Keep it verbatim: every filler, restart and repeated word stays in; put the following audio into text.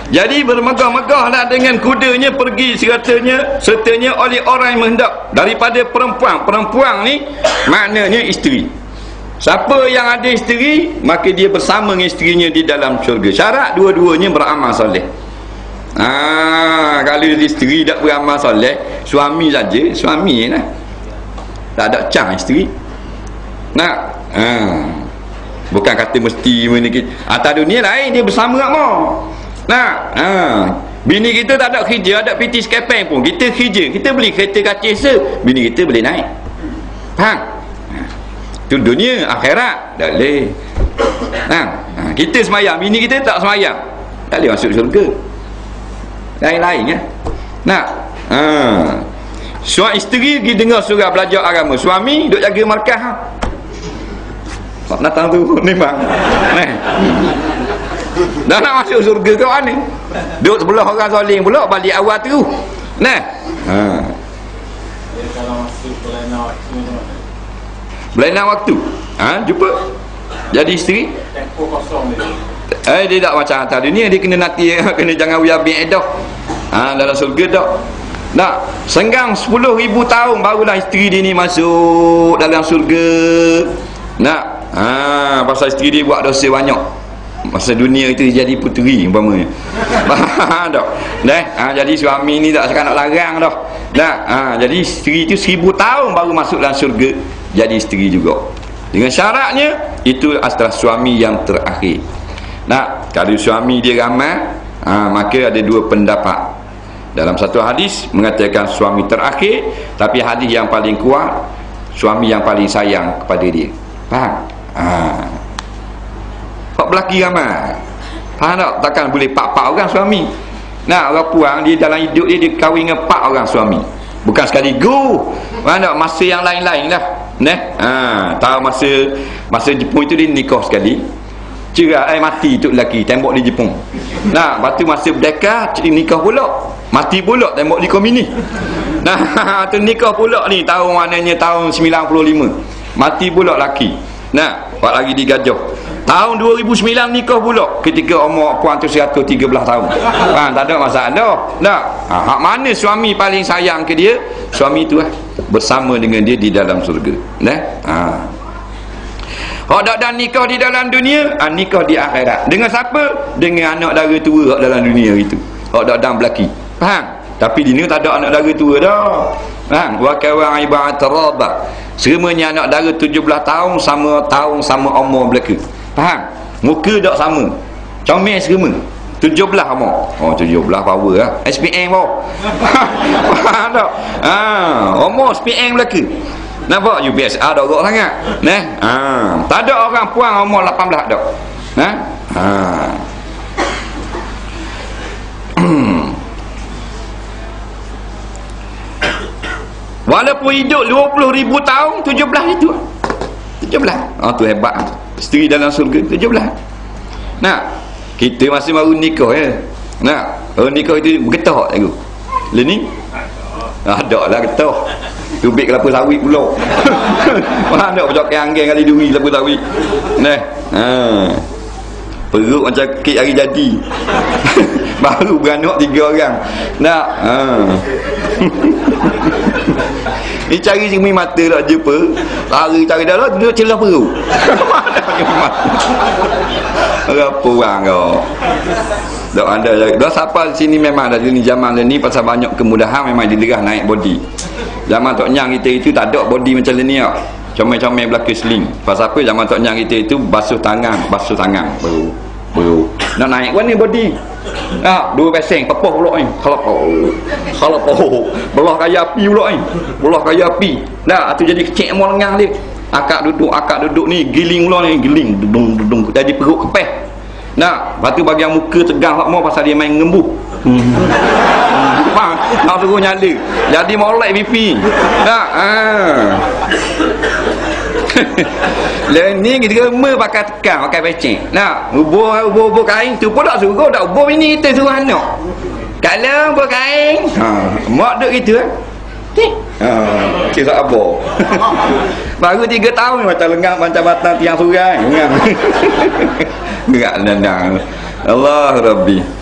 Jadi bermegah-megahlah dengan kudanya pergi seratanya sertanya oleh orang yang menghendak daripada perempuan. Perempuan ni maknanya isteri. Siapa yang ada isteri, maka dia bersama dengan isterinya di dalam syurga. Syarat dua-duanya beramal soleh. Ah, kalau isteri tak beramal soleh, suami saja, suami lah. Tak ada cang isteri. Nak? Ah. Bukan kata mesti menikah. Atas dunia lain dia bersama kat mau. Nah, ha. Bini kita tak ada kerja, ada piti skepeng pun. Kita kerja, kita beli kereta kacis se, bini kita boleh naik. Faham? Ha. Itu dunia, akhirat tak boleh. Nah, ha. Kita semayang, bini kita tak semayang, tak boleh masuk syurga. Lain-lain ya. Nah, ha. Suami isteri pergi dengar surah belajar agama, suami duk jaga markah. Ha. Tak datang tu memang. Nah. Dah nak masuk surga ke mana? Duduk sebelah orang soling pula balik awal tu. Nah. Ha. Kalau masuk berlainan waktu. Berlainan waktu. Ha, jumpa. Jadi isteri Tempoh kosong dia. Eh dia tak macam atas dunia, dia kena nanti kena jangan wiabik dah. Ha, dalam surga dah. Nak senggang sepuluh ribu tahun barulah isteri dia ni masuk dalam surga. Nak. Ha, pasal isteri dia buat dosa banyak. Masa dunia itu jadi puteri umpamanya. Faham tak? Dah, ha, jadi suami ni tak cakap nak larang dah. Dah, ha, jadi isteri itu seribu tahun baru masuk dalam syurga jadi isteri juga. Dengan syaratnya itu adalah suami yang terakhir. Nah, kalau suami dia ramai, ha, maka ada dua pendapat. Dalam satu hadis mengatakan suami terakhir, tapi hadis yang paling kuat suami yang paling sayang kepada dia. Faham? Ha. Pak belaki ramai. Faham tak? Takkan boleh pak-pak orang suami. Nah, orang puang dia dalam hidup dia dia kahwin dengan pak orang suami. Bukan sekali go. Faham tak? Masa yang lain-lain lah. Nah, ha, tahu masa masa Jepun itu dia nikah sekali. Cerai eh, mati tu lelaki tembok di Jepun. Nah, lepas tu masa berdeka nikah pula. Mati pula tembok di komini. Nah, tu nikah pula ni tahun mananya tahun sembilan puluh lima. Mati pula lelaki. Nah, buat lagi digajah. Tahun dua ribu sembilan nikah pula ketika umur puan tu seratus tiga belas tahun. Ha, tak ada masalah. Tak. Ha, hak mana suami paling sayang ke dia? Suami tu lah bersama dengan dia di dalam surga. Nah. Ha. Hak dak dan nikah di dalam dunia, ha, nikah di akhirat. Dengan siapa? Dengan anak dara tua hak dalam dunia itu. Hak dak dan belaki. Faham? Tapi di ni tak ada anak dara tua dah. Faham? Wa kawa ibarat raba. Semuanya anak dara tujuh belas tahun sama tahun sama umur belaka. Faham? Muka tak sama. Comel semua. tujuh belas umur. Oh, tujuh belas power lah. S P M pun. Faham tak? Ha, umur S P M belaka. Nampak U B S A dah rok sangat. Nah, ha, tak ada orang puang umur lapan belas dak. Nah. Ha. Walaupun hidup dua puluh ribu tahun, tujuh belas itu. tujuh belas. Oh, tu hebat. Isteri dalam surga tujuh belas. Nah, kita masih baru nikah ya. Nah, baru nikah itu bergetah aku. Leni? Ada lah getah. Tubik kelapa sawit pula. Mana nak pecah keanggeng kali duri kelapa sawit. Nah, ha. Perut macam kek hari jadi. Baru beranak tiga orang. Nak, ha. Ni cari cermin mata tak jumpa. Lari cari dah lah, duduk celah perut. Apa orang kau? Tak ada. Dah siapa sini memang dah ni zaman ni pasal banyak kemudahan memang diderah naik body. Zaman Tok Nyang kita itu tak ada body macam ni ah. Comel-comel belaka sling. Pasal apa zaman Tok Nyang kita itu basuh tangan, basuh tangan baru baru nak naik kan ni body. Ah, dua peseng pepoh pula ni. Kalau kalau poh. Belah kaya api pula ni. Belah kaya api. Dah tu jadi kecil mau lengang dia. Akak duduk, akak duduk ni giling pula ni, giling dudung dudung jadi perut kepeh. Nah, lepas tu bagian muka tegang hak mau pasal dia main ngembuh. Hmm. Bang, nak suruh nyala. Jadi molek pipi. Nah, ah. Lain ni kita rema pakai tekan, pakai becek. Nah, ubur ubur ubur kain tu pun tak suruh, dak ubur ini kita suruh anak. Kalau ubur kain, ha, mak duk gitu eh. Ha, kisah apa? Baru tiga tahun macam lengang macam batang tiang surai. Gerak dandang. Allah Rabbi.